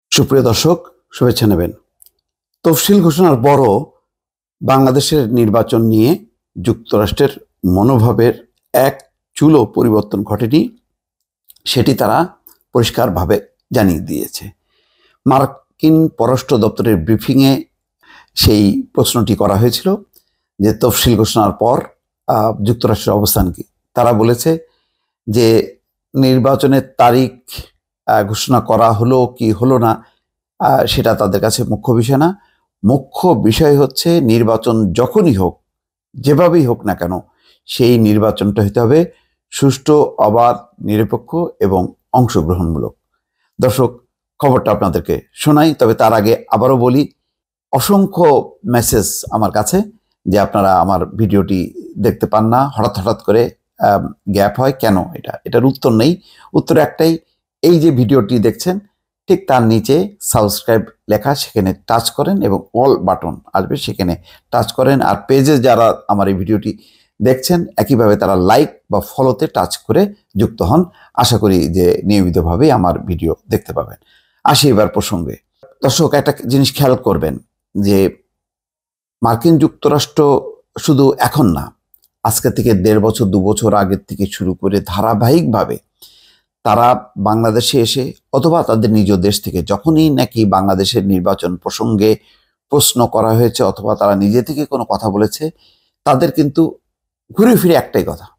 সুপ্রিয় দর্শক, শুভেচ্ছা নেবেন। তফসিল ঘোষণার পরও বাংলাদেশের নির্বাচন নিয়ে যুক্তরাষ্ট্রের মনোভাবের এক চুলও পরিবর্তন ঘটেনি, সেটি তারা পরিষ্কারভাবে জানিয়ে দিয়েছে। মার্কিন পররাষ্ট্র দপ্তরের ব্রিফিংয়ে সেই প্রশ্নটি করা হয়েছিল যে তফসিল ঘোষণার পর যুক্তরাষ্ট্রের অবস্থান কি। তারা বলেছে যে নির্বাচনের তারিখ ঘোষণা করা হলো কি হলো না সেটা তাদের কাছে মুখ্য বিষয় না। মুখ্য বিষয় হচ্ছে নির্বাচন যখনই হোক, যেভাবেই হোক না কেন, সেই নির্বাচনটা হতে হবে সুষ্ঠু, অবাধ, নিরপেক্ষ এবং অংশগ্রহণমূলক। দর্শক, খবরটা আপনাদেরকে শোনাই, তবে তার আগে আবারও বলি, অসংখ্য মেসেজ আমার কাছে যে আপনারা আমার ভিডিওটি দেখতে পান না, হঠাৎ হঠাৎ করে গ্যাপ হয় কেন, এটার উত্তর নেই। উত্তর একটাই, এই যে ভিডিওটি দেখছেন ঠিক তার নিচে সাবস্ক্রাইব লেখা, সেখানে টাচ করেন এবং অল বাটন আসবে, সেখানে টাচ করেন। আর পেজে যারা আমার এই ভিডিওটি দেখছেন একইভাবে তারা লাইক বা ফলোতে টাচ করে যুক্ত হন। আশা করি যে নিয়মিতভাবে আমার ভিডিও দেখতে পাবেন। আসি এবার প্রসঙ্গে। দর্শক, একটা জিনিস খেয়াল করবেন যে মার্কিন যুক্তরাষ্ট্র শুধু এখন না, আজকে থেকে 1.5 বছর 2 বছর আগের থেকে শুরু করে ধারাবাহিকভাবে তারা বাংলাদেশে এসে অথবা তাদের নিজ দেশ থেকে যখনই নাকি বাংলাদেশের নির্বাচন প্রসঙ্গে প্রশ্ন করা হয়েছে অথবা তারা নিজে থেকে কোনো কথা বলেছে, তাদের কিন্তু ঘুরে ফিরে একটাই কথা,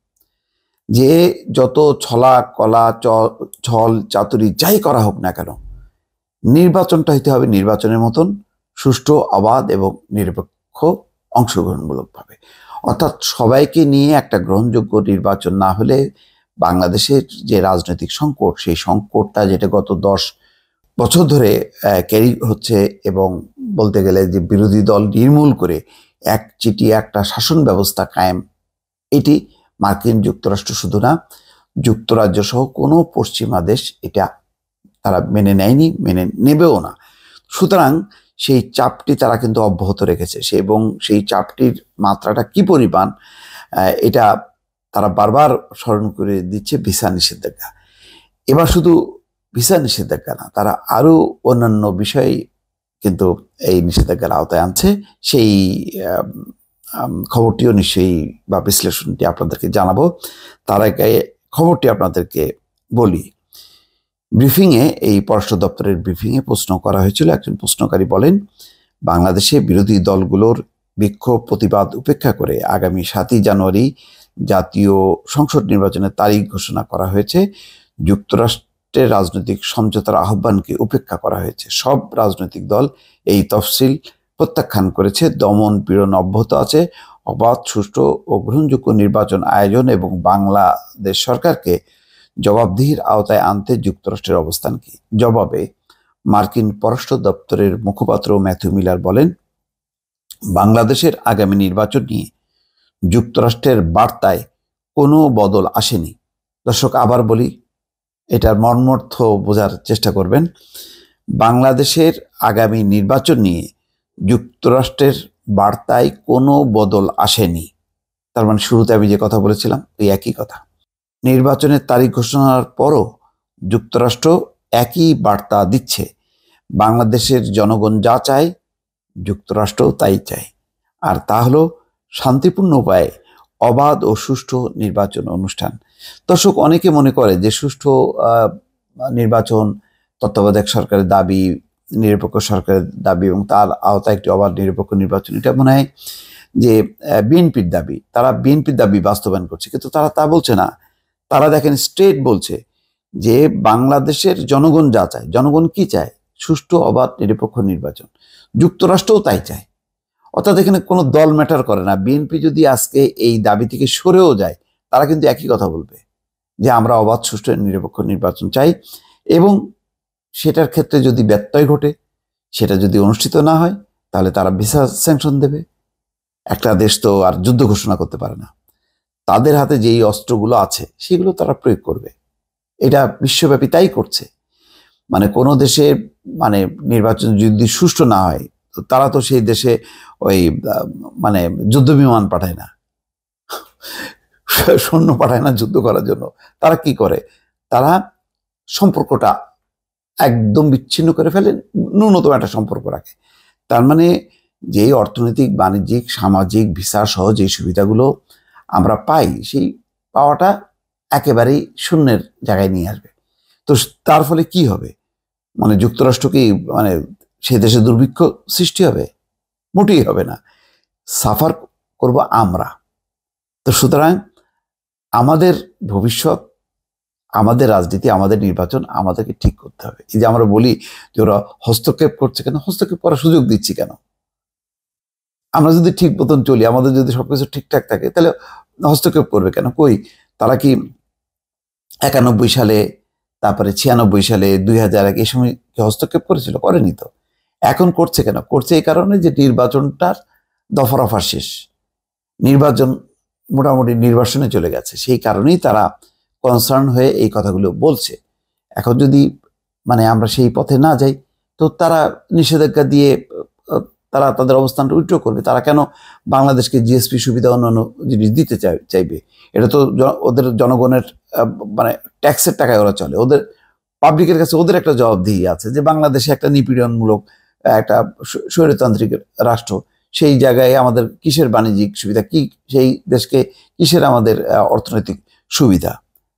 যে যত ছলা কলা ছল চাতুরি যাই করা হোক না কেন, নির্বাচনটা হইতে হবে নির্বাচনের মতন সুষ্ঠু, অবাধ এবং নিরপেক্ষ, অংশগ্রহণমূলকভাবে। অর্থাৎ সবাইকে নিয়ে একটা গ্রহণযোগ্য নির্বাচন না হলে বাংলাদেশের যে রাজনৈতিক সংকট, সেই সংকটটা যেটা গত 10 বছর ধরে ক্যারি হচ্ছে এবং বলতে গেলে যে বিরোধী দল নির্মূল করে একচেটিয়া একটা শাসন ব্যবস্থা কায়েম, এটি মার্কিন যুক্তরাষ্ট্র শুধু না, যুক্তরাজ্য সহ কোনো পশ্চিমা দেশ এটা তারা মেনে নেয়নি, মেনে নেবেও না। সুতরাং সেই চাপটি তারা কিন্তু অব্যাহত রেখেছে, এবং সেই চাপটির মাত্রাটা কি পরিমাণ এটা তারা বারবার স্মরণ করে দিচ্ছে ভিসা নিষেধাজ্ঞা। এবার শুধু ভিসা নিষেধাজ্ঞা না, তারা আরও অন্যান্য বিষয় কিন্তু এই নিষেধাজ্ঞার আওতায় আনছে। সেই খবরটিও নিশ্চয়ই বা বিশ্লেষণটি আপনাদেরকে জানাবো। তার আগে খবরটি আপনাদেরকে বলি। ব্রিফিংয়ে, এই পররাষ্ট্র দপ্তরের ব্রিফিংয়ে প্রশ্ন করা হয়েছিল। একজন প্রশ্নকারী বলেন, বাংলাদেশে বিরোধী দলগুলোর বিক্ষোভ প্রতিবাদ উপেক্ষা করে আগামী 7ই জানুয়ারি জাতীয় সংসদ নির্বাচনের তারিখ ঘোষণা করা হয়েছে। যুক্তরাষ্ট্রের রাজনৈতিক সমঝোতার আহ্বানকে উপেক্ষা করা হয়েছে। সব রাজনৈতিক দল এই তফসিল প্রত্যাখ্যান করেছে। দমন পীড়ন অব্যাহত আছে। অবাধ, সুষ্ঠু ও গ্রহণযোগ্য নির্বাচন আয়োজন এবং বাংলাদেশ সরকারকে জবাবদিহির আওতায় আনতে যুক্তরাষ্ট্রের অবস্থান কি। জবাবে মার্কিন পররাষ্ট্র দপ্তরের মুখপাত্র ম্যাথিউ মিলার বলেন, বাংলাদেশের আগামী নির্বাচন নিয়ে যুক্তরাষ্ট্রের বার্তায় কোনো বদল আসেনি। দর্শক, আবার বলি, এটার মর্মার্থ বোঝার চেষ্টা করবেন। বাংলাদেশের আগামী নির্বাচন নিয়ে যুক্তরাষ্ট্রের বার্তায় কোনো বদল আসেনি। তার মানে শুরুতে আমি যে কথা বলেছিলাম ওই একই কথা। নির্বাচনের তারিখ ঘোষণার পরও যুক্তরাষ্ট্র একই বার্তা দিচ্ছে, বাংলাদেশের জনগণ যা চায় যুক্তরাষ্ট্রও তাই চায়, আর তা হলো শান্তিপূর্ণ উপায়ে অবাধ ও সুষ্ঠু নির্বাচন অনুষ্ঠান। দর্শক, অনেকে মনে করে যে সুষ্ঠু নির্বাচন তত্ত্বাবধায়ক সরকারের দাবি, নিরপেক্ষ সরকারের দাবি এবং তার আওতায় একটি অবাধ নিরপেক্ষ নির্বাচন, এটা মনে হয় যে বিএনপির দাবি, তারা বিএনপির দাবি বাস্তবায়ন করছে, কিন্তু তারা তা বলছে না। তারা দেখেন স্ট্রেট বলছে যে বাংলাদেশের জনগণ যা চায়, জনগণ কি চায়, সুষ্ঠু, অবাধ, নিরপেক্ষ নির্বাচন, যুক্তরাষ্ট্রও তাই চায়। অর্থাৎ এখানে কোনো দল ম্যাটার করে না। বিএনপি যদি আজকে এই দাবি থেকে সরেও যায়, তারা কিন্তু একই কথা বলবে যে আমরা অবাধ, সুষ্ঠু, নিরপেক্ষ নির্বাচন চাই, এবং সেটার ক্ষেত্রে যদি ব্যত্যয় ঘটে, সেটা যদি অনুষ্ঠিত না হয়, তাহলে তারা ভিসা স্যাংশন দেবে। একটা দেশ তো আর যুদ্ধ ঘোষণা করতে পারে না। তাদের হাতে যেই অস্ত্রগুলো আছে সেগুলো তারা প্রয়োগ করবে। এটা বিশ্বব্যাপী তাই করছে। মানে কোনো দেশে মানে নির্বাচন যদি সুষ্ঠু না হয়, তো তারা তো সেই দেশে ওই মানে যুদ্ধ বিমান পাঠায় না, সৈন্য পাঠায় না যুদ্ধ করার জন্য। তারা কি করে, তারা সম্পর্কটা একদম বিচ্ছিন্ন করে ফেলে, ন্যূনতম একটা সম্পর্ক রাখে। তার মানে যে অর্থনৈতিক, বাণিজ্যিক, সামাজিক, ভিসা সহ যে সুবিধাগুলো আমরা পাই, সেই পাওয়াটা একেবারেই শূন্যের জায়গায় নিয়ে আসবে। তো তার ফলে কি হবে? মানে যুক্তরাষ্ট্র কি মানে সেই দেশে দুর্ভিক্ষ সৃষ্টি হবে? মোটেই হবে না, সাফার করব আমরা। তো সুতরাং আমাদের ভবিষ্যৎ, আমাদের রাজনীতি, আমাদের নির্বাচন আমাদেরকে ঠিক করতে হবে। এই যে আমরা বলি যে ওরা হস্তক্ষেপ করছে কেন, হস্তক্ষেপ করার সুযোগ দিচ্ছি কেন? আমরা যদি ঠিক মতন চলি, আমাদের যদি সবকিছু ঠিকঠাক থাকে, তাহলে হস্তক্ষেপ করবে কেন? কই, তারা কি 91 সালে, তারপরে 96 সালে, 2001 এই সময় কি হস্তক্ষেপ করেছিল? করেনি তো। এখন করছে কেন? করছে এই কারণে যে নির্বাচনটার দফা শেষ, নির্বাচন মোটামুটি নির্বাসনে চলে গেছে, সেই কারণেই তারা কনসার্ন হয়ে এই কথাগুলো বলছে। এখন যদি মানে আমরা সেই পথে না যাই, তো তারা নিষেধাজ্ঞা দিয়ে তারা তাদের অবস্থানটা উইথড্র করবে। তারা কেন বাংলাদেশকে জিএসপি সুবিধা অন্যান্য জিনিস দিতে চাইবে? এটা তো ওদের জনগণের মানে ট্যাক্সের টাকায় ওরা চলে, ওদের পাবলিকের কাছে ওদের একটা জবাবদিহি আছে যে বাংলাদেশে একটা নিপীড়নমূলক একটা স্বৈরতান্ত্রিক রাষ্ট্র, সেই জায়গায় আমাদের কিসের বাণিজ্যিক সুবিধা, কি সেই দেশকে কিসের আমাদের অর্থনৈতিক সুবিধা?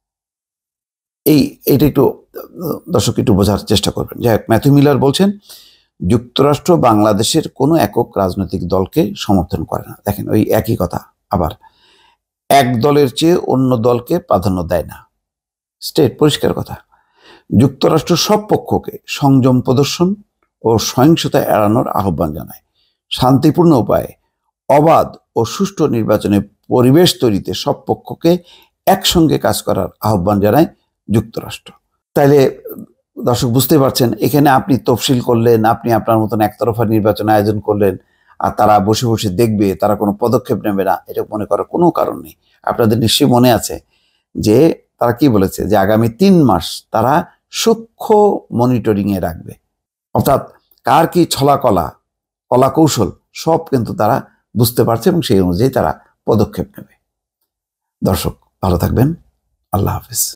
এইটা একটু দর্শক একটু বোঝার চেষ্টা করবেন। যাই হোক, ম্যাথু মিলার বলছেন যুক্তরাষ্ট্র বাংলাদেশের কোনো একক রাজনৈতিক দলকে সমর্থন করে না। দেখেন, ওই একই কথা আবার, এক দলের চেয়ে অন্য দলকে প্রাধান্য দেয় না। স্টেট পরিষ্কার কথা। যুক্তরাষ্ট্র সব পক্ষকে সংযম প্রদর্শন ও সহিংসতা এড়ানোর আহ্বান জানায়, শান্তিপূর্ণ উপায়ে অবাধ ও সুষ্ঠু নির্বাচনের পরিবেশ তৈরিতে সব পক্ষকে একসঙ্গে কাজ করার আহ্বান জানায় যুক্তরাষ্ট্র। তাইলে দর্শক বুঝতে পারছেন, এখানে আপনি তফসিল করলেন, আপনি আপনার মতন একতরফা নির্বাচন আয়োজন করলেন, আর তারা বসে বসে দেখবে, তারা কোনো পদক্ষেপ নেবে না, এটা মনে করার কোনো কারণ নেই। আপনাদের নিশ্চয়ই মনে আছে যে তারা কি বলেছে, যে আগামী 3 মাস তারা সূক্ষ্ম মনিটরিংয়ে রাখবে। অর্থাৎ কার কি কলা কৌশল সব কিন্তু তারা বুঝতে পারছে এবং সেই অনুযায়ী তারা পদক্ষেপ নেবে। দর্শক ভালো থাকবেন, আল্লাহ হাফেজ।